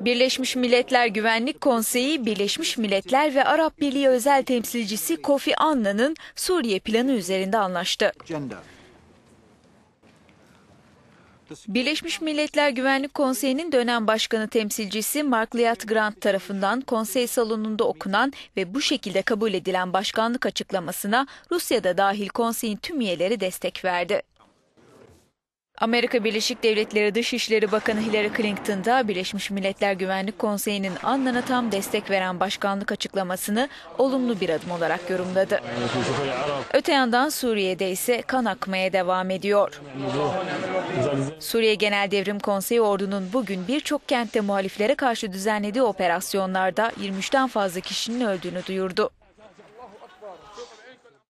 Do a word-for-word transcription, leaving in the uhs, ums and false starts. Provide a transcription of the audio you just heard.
Birleşmiş Milletler Güvenlik Konseyi, Birleşmiş Milletler ve Arap Birliği özel temsilcisi Kofi Annan'ın Suriye planı üzerinde anlaştı. Birleşmiş Milletler Güvenlik Konseyi'nin dönem başkanı temsilcisi Mark Liat Grant tarafından konsey salonunda okunan ve bu şekilde kabul edilen başkanlık açıklamasına Rusya'da dahil konseyin tüm üyeleri destek verdi. Amerika Birleşik Devletleri Dışişleri Bakanı Hillary Clinton da Birleşmiş Milletler Güvenlik Konseyi'nin Annan'a tam destek veren başkanlık açıklamasını olumlu bir adım olarak yorumladı. Öte yandan Suriye'de ise kan akmaya devam ediyor. Suriye Genel Devrim Konseyi ordunun bugün birçok kentte muhaliflere karşı düzenlediği operasyonlarda yirmi üçten fazla kişinin öldüğünü duyurdu.